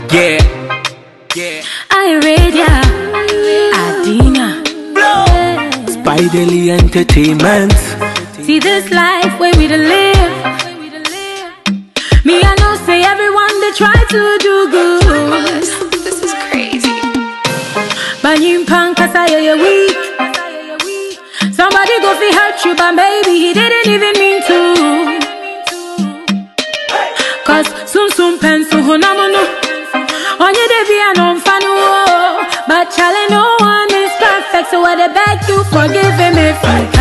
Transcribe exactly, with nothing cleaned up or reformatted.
Yeah, yeah. I read ya, Adina. Spiderly Entertainment. See this life where we to live. Me I know say everyone they try to do good. This is crazy. But you punk cause I you're weak. Somebody go fi hurt you, but maybe he didn't even mean to. Cause soon soon pencil hunamono. Onye devi anon fanu. But Charlie, no one is perfect, so I beg you forgive him if I